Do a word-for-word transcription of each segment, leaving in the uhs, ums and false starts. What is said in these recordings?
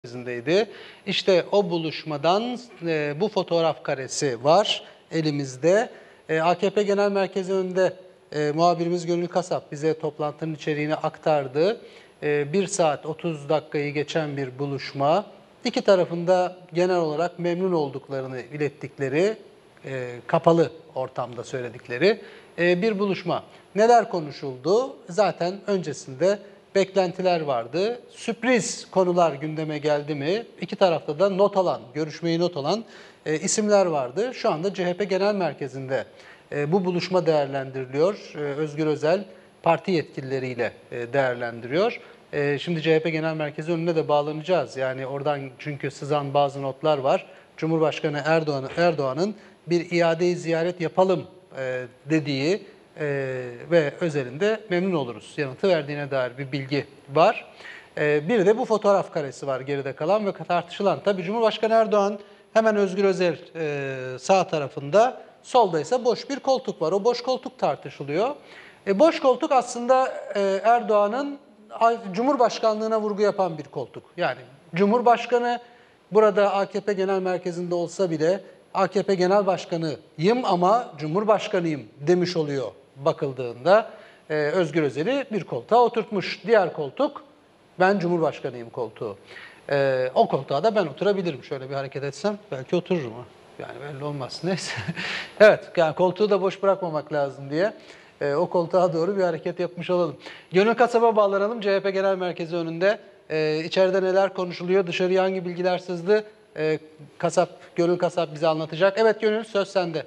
Merkezi'ndeydi. İşte o buluşmadan e, bu fotoğraf karesi var elimizde. E, A K P Genel Merkezi önünde e, muhabirimiz Gönül Kasap bize toplantının içeriğini aktardı. E, bir saat otuz dakikayı geçen bir buluşma. İki tarafında genel olarak memnun olduklarını ilettikleri, e, kapalı ortamda söyledikleri e, bir buluşma. Neler konuşuldu? Zaten öncesinde beklentiler vardı. Sürpriz konular gündeme geldi mi? İki tarafta da not alan, görüşmeyi not alan e, isimler vardı. Şu anda C H P Genel Merkezi'nde e, bu buluşma değerlendiriliyor. E, Özgür Özel parti yetkilileriyle e, değerlendiriyor. E, şimdi C H P Genel Merkezi önüne de bağlanacağız. Yani oradan çünkü sızan bazı notlar var. Cumhurbaşkanı Erdoğan Erdoğan'ın bir iade-i ziyaret yapalım e, dediği Ee, ve özelinde memnun oluruz yanıtı verdiğine dair bir bilgi var. Ee, bir de bu fotoğraf karesi var geride kalan ve tartışılan. Tabii Cumhurbaşkanı Erdoğan hemen Özgür Özel e, sağ tarafında, solda ise boş bir koltuk var. O boş koltuk tartışılıyor. E, boş koltuk aslında e, Erdoğan'ın Cumhurbaşkanlığına vurgu yapan bir koltuk. Yani Cumhurbaşkanı burada A K P Genel Merkezi'nde olsa bile A K P Genel Başkanıyım ama Cumhurbaşkanıyım demiş oluyor bakıldığında. Ee, Özgür Özel'i bir koltuğa oturtmuş. Diğer koltuk ben Cumhurbaşkanıyım koltuğu. Ee, o koltuğa da ben oturabilirim. Şöyle bir hareket etsem belki otururum. Ha. Yani belli olmaz. Neyse. Evet, yani koltuğu da boş bırakmamak lazım diye e, o koltuğa doğru bir hareket yapmış olalım. Gönül Kasap'a bağlanalım. C H P Genel Merkezi önünde. Ee, içeride neler konuşuluyor? Dışarıya hangi bilgiler sızdı? Ee, Kasap, Gönül Kasap bize anlatacak. Evet Gönül, söz sende.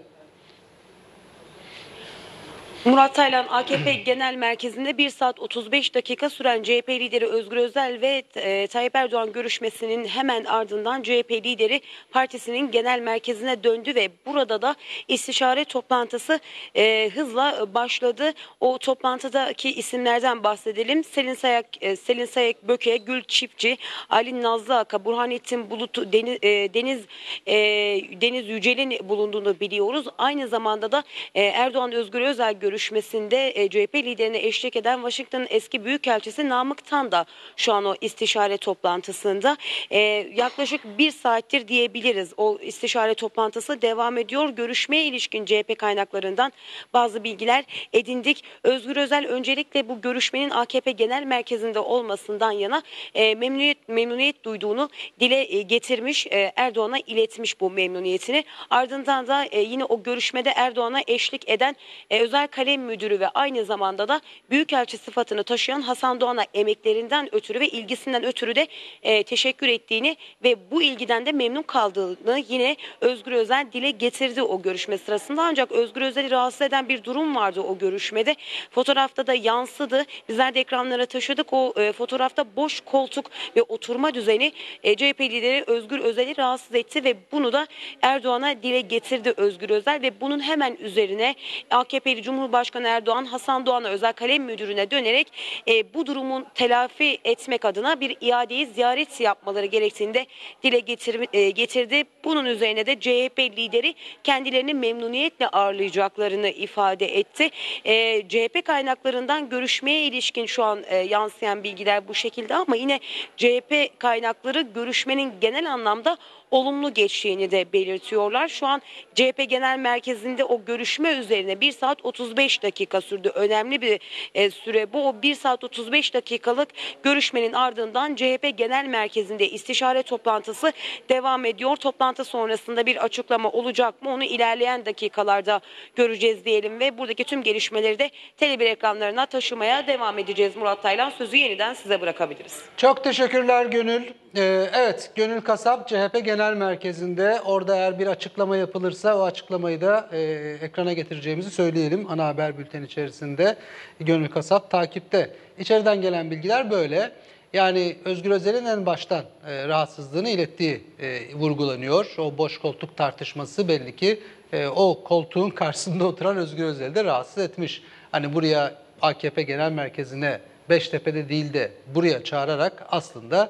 Murat Taylan A K P Genel Merkezi'nde bir saat otuz beş dakika süren C H P lideri Özgür Özel ve e, Tayyip Erdoğan görüşmesinin hemen ardından C H P lideri partisinin genel merkezine döndü ve burada da istişare toplantısı e, hızla başladı. O toplantıdaki isimlerden bahsedelim. Selin Sayak, e, Selin Sayak Böke, Gül Çiftçi, Ali Nazlı Aka, Burhanettin Bulut, Deniz e, Deniz, e, Deniz Yücel'in bulunduğunu biliyoruz. Aynı zamanda da e, Erdoğan Özgür Özel görüşmesi görüşmesinde C H P liderine eşlik eden Washington'ın eski büyükelçisi Namık Tan da şu an o istişare toplantısında. Ee, yaklaşık bir saattir diyebiliriz o istişare toplantısı devam ediyor. Görüşmeye ilişkin C H P kaynaklarından bazı bilgiler edindik. Özgür Özel öncelikle bu görüşmenin A K P Genel Merkezi'nde olmasından yana e, memnuniyet, memnuniyet duyduğunu dile e, getirmiş. E, Erdoğan'a iletmiş bu memnuniyetini. Ardından da e, yine o görüşmede Erdoğan'a eşlik eden e, özel kalem müdürü ve aynı zamanda da büyükelçi sıfatını taşıyan Hasan Doğan'a emeklerinden ötürü ve ilgisinden ötürü de e, teşekkür ettiğini ve bu ilgiden de memnun kaldığını yine Özgür Özel dile getirdi o görüşme sırasında. Ancak Özgür Özel'i rahatsız eden bir durum vardı o görüşmede. Fotoğrafta da yansıdı. Bizler de ekranlara taşıdık. O e, fotoğrafta boş koltuk ve oturma düzeni e, C H P lideri Özgür Özel'i rahatsız etti ve bunu da Erdoğan'a dile getirdi Özgür Özel ve bunun hemen üzerine A K P'li Cumhurbaşkanı Erdoğan, Hasan Doğan'a özel kalem müdürüne dönerek e, bu durumun telafi etmek adına bir iadeyi ziyaret yapmaları gerektiğini de dile getir, e, getirdi. Bunun üzerine de C H P lideri kendilerini memnuniyetle ağırlayacaklarını ifade etti. E, C H P kaynaklarından görüşmeye ilişkin şu an e, yansıyan bilgiler bu şekilde ama yine C H P kaynakları görüşmenin genel anlamda olumlu geçtiğini de belirtiyorlar. Şu an C H P Genel Merkezi'nde o görüşme üzerine bir saat otuz beş dakika sürdü. Önemli bir e, süre bu. O bir saat otuz beş dakikalık görüşmenin ardından C H P Genel Merkezi'nde istişare toplantısı devam ediyor. Toplantı sonrasında bir açıklama olacak mı? Onu ilerleyen dakikalarda göreceğiz diyelim ve buradaki tüm gelişmeleri de Tele bir ekranlarına taşımaya devam edeceğiz. Murat Taylan, sözü yeniden size bırakabiliriz. Çok teşekkürler Gönül. Ee, evet, Gönül Kasap C H P Genel Merkezi'nde. Orada eğer bir açıklama yapılırsa o açıklamayı da e, ekrana getireceğimizi söyleyelim. Ana haber bülteni içerisinde Gönül Kasap takipte. İçeriden gelen bilgiler böyle. Yani Özgür Özel'in en baştan e, rahatsızlığını ilettiği e, vurgulanıyor. O boş koltuk tartışması belli ki e, o koltuğun karşısında oturan Özgür Özel'i de rahatsız etmiş. Hani buraya A K P Genel Merkezi'ne Beştepe'de değil de buraya çağırarak aslında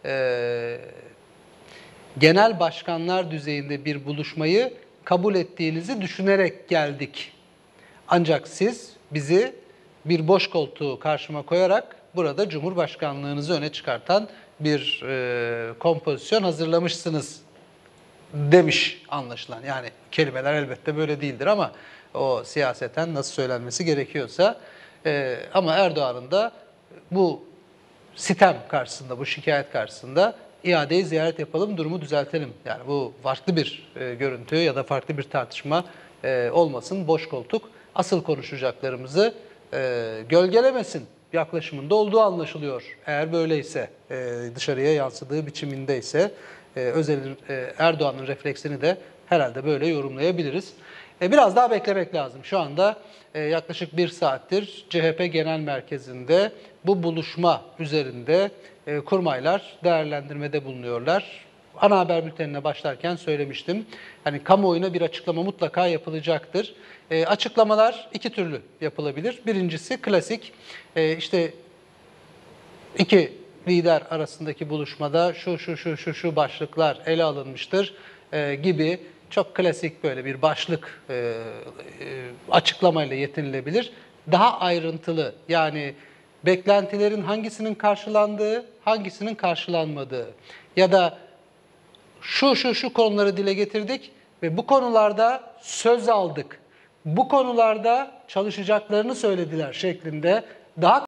e, genel başkanlar düzeyinde bir buluşmayı kabul ettiğinizi düşünerek geldik. Ancak siz bizi bir boş koltuğu karşıma koyarak burada Cumhurbaşkanlığınızı öne çıkartan bir e, kompozisyon hazırlamışsınız demiş anlaşılan. Yani kelimeler elbette böyle değildir ama o siyaseten nasıl söylenmesi gerekiyorsa. E, ama Erdoğan'ın da bu sitem karşısında, bu şikayet karşısında iadeyi ziyaret yapalım, durumu düzeltelim. Yani bu farklı bir e, görüntü ya da farklı bir tartışma e, olmasın, boş koltuk. Asıl konuşacaklarımızı e, gölgelemesin yaklaşımında olduğu anlaşılıyor. Eğer böyleyse, e, dışarıya yansıdığı biçimindeyse e, Özel'in, e, Erdoğan'ın refleksini de herhalde böyle yorumlayabiliriz. E, biraz daha beklemek lazım. Şu anda e, yaklaşık bir saattir C H P Genel Merkezi'nde bu buluşma üzerinde e, kurmaylar değerlendirmede bulunuyorlar. Ana haber bültenine başlarken söylemiştim. Hani kamuoyuna bir açıklama mutlaka yapılacaktır. E, açıklamalar iki türlü yapılabilir. Birincisi klasik, e, işte iki lider arasındaki buluşmada şu şu şu şu şu başlıklar ele alınmıştır e, gibi çok klasik böyle bir başlık e, e, açıklamayla yetinilebilir. Daha ayrıntılı, yani beklentilerin hangisinin karşılandığı, hangisinin karşılanmadığı ya da şu şu şu konuları dile getirdik ve bu konularda söz aldık, bu konularda çalışacaklarını söylediler şeklinde daha